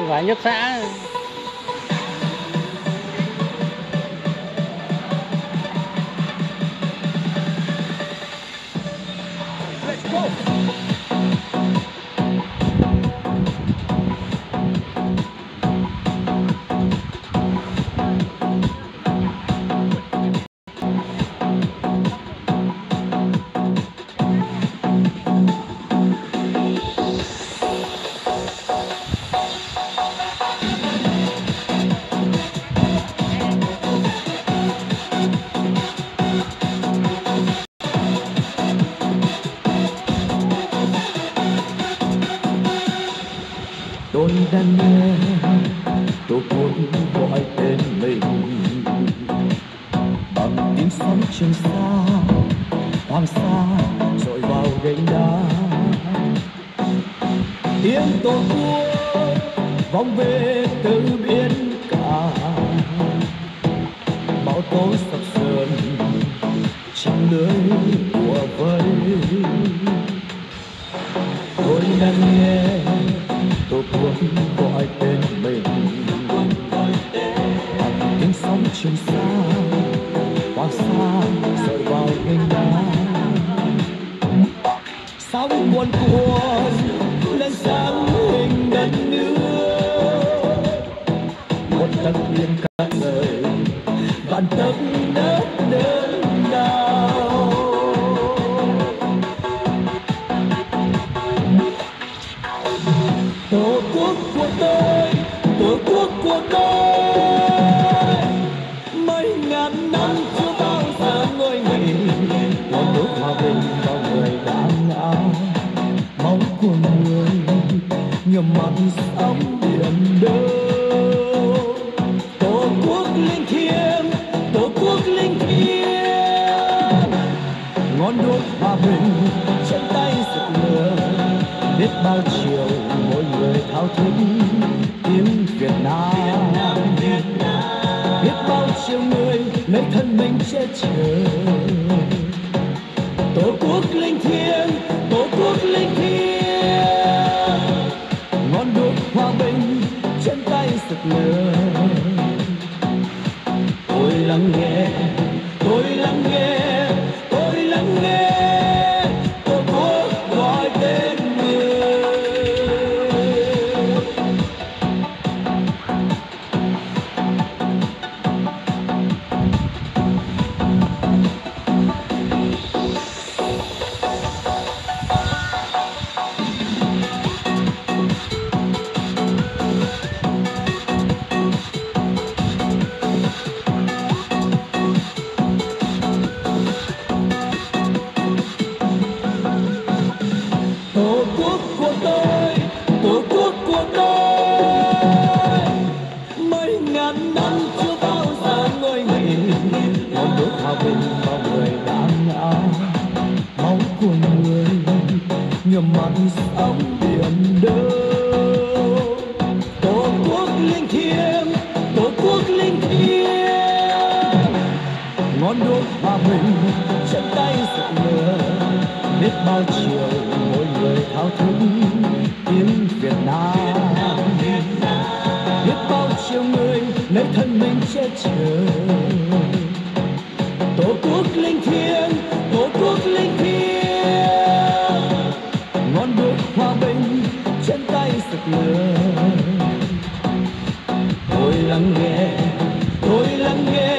phải nhất xã. Tôi đang nghe tổ quốc gọi tên mình bằng tiếng sóng trên xa, hoàng sa dội vào gành đá. Tiếng tổ quốc vọng về từ biển cả, bão tố sập sờn trong lưới của vây. Tôi đang nghe tổ quốc gọi tên mình bằng tiếng sóng trên xa, hoàng sa rời vào gành đá. Sóng cuồn cuộn lên sáng hình đất nước, một tấc yên cả đời vạn tấc đất đớn đau. Tổ quốc của tôi, tổ quốc của tôi, mấy ngàn năm chưa bao giờ ngơi nghỉ. Một nước hòa bình bao người đã ngã, máu của người nhuộm mặn sóng biển đâu. Tổ quốc linh thiêng, tổ quốc linh thiêng, ngọn đuốc hòa bình trên tay rực lửa. Biết bao chiều mỗi người thao thức tiếng Việt Nam, biết bao chiều người lấy thân mình che chở. Tổ quốc linh thiêng, tổ quốc linh thiêng, ngọn đuốc hòa bình trên tay rực lửa. Tôi lắng nghe, tôi lắng nghe, tôi lắng nghe tổ quốc gọi tên người. Tổ quốc của tôi, tổ quốc của tôi, mấy ngàn năm chưa bao giờ ngơi nghỉ. Ngọn đuốc hòa bình bao người đã ngã, máu của người nhuộm mặn sóng biển đâu. Tổ quốc linh thiêng, tổ quốc linh thiêng, ngọn đuốc hòa bình trên tay rực lửa. Biết bao chiều mỗi người thao thức tiếng Việt Nam, biết bao chiều người lấy thân mình che chở. Tổ quốc linh thiêng, tổ quốc linh thiêng, ngọn đuốc hòa bình trên tay rực lửa. Tôi lắng nghe, tôi lắng nghe.